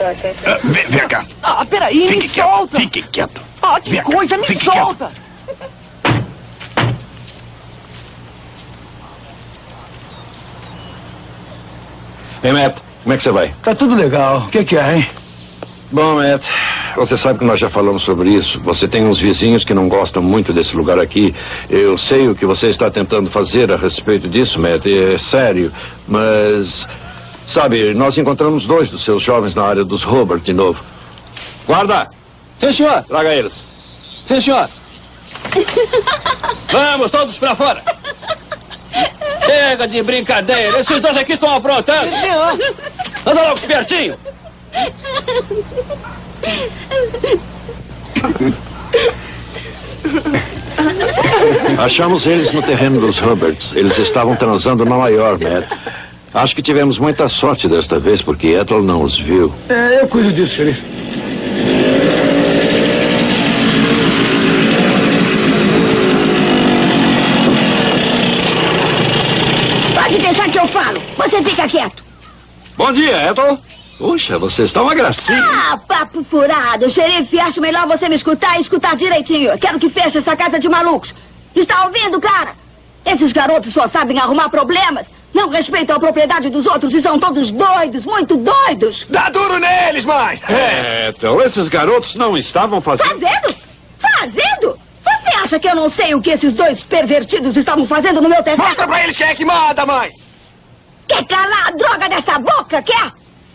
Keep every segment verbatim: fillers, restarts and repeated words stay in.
Ah, vem, vem cá. Ah, peraí, fique me quieto, solta. Fique quieto. Ah, que Vem coisa, cá, me fique solta. Quieto. Ei, Matt, como é que você vai? Tá tudo legal. O que que é, hein? Bom, Matt, você sabe que nós já falamos sobre isso. Você tem uns vizinhos que não gostam muito desse lugar aqui. Eu sei o que você está tentando fazer a respeito disso, Matt. É sério, mas... Sabe, nós encontramos dois dos seus jovens na área dos Hobart de novo. Guarda! Sim, senhor. Traga eles. Sim, senhor. Vamos, todos pra fora. Chega de brincadeira. Esses dois aqui estão aprontando. Sim, senhor. Anda logo, espertinho. Achamos eles no terreno dos Huberts. Eles estavam transando na maior, Matt. Acho que tivemos muita sorte desta vez, porque Ethel não os viu. É, eu cuido disso, xerife. Pode deixar que eu falo. Você fica quieto. Bom dia, Ethel. Puxa, você está uma gracinha. Ah, papo furado. Xerife, acho melhor você me escutar e escutar direitinho. Eu quero que feche essa casa de malucos. Está ouvindo, cara? Esses garotos só sabem arrumar problemas. Não respeitam a propriedade dos outros e são todos doidos, muito doidos. Dá duro neles, mãe! É, Ethel, esses garotos não estavam fazendo... Fazendo? Fazendo? Você acha que eu não sei o que esses dois pervertidos estavam fazendo no meu terreno? Mostra pra eles quem é que manda, mãe! Quer calar a droga dessa boca, quer?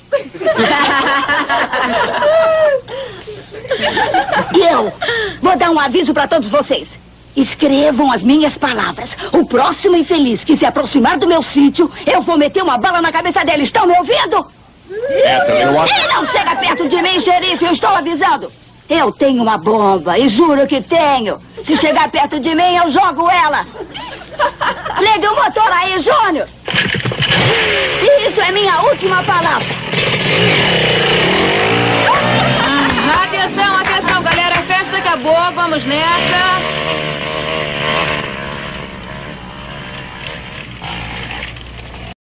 E eu vou dar um aviso pra todos vocês. Escrevam as minhas palavras. O próximo infeliz que se aproximar do meu sítio, eu vou meter uma bala na cabeça dele. Estão me ouvindo? Ethel, eu acho... Ele não chega perto de mim, xerife. Eu estou avisando. Eu tenho uma bomba e juro que tenho. Se chegar perto de mim, eu jogo ela. Ligue o motor aí, Júnior. E isso é minha última palavra. Atenção, atenção, galera. A festa acabou. Vamos nessa.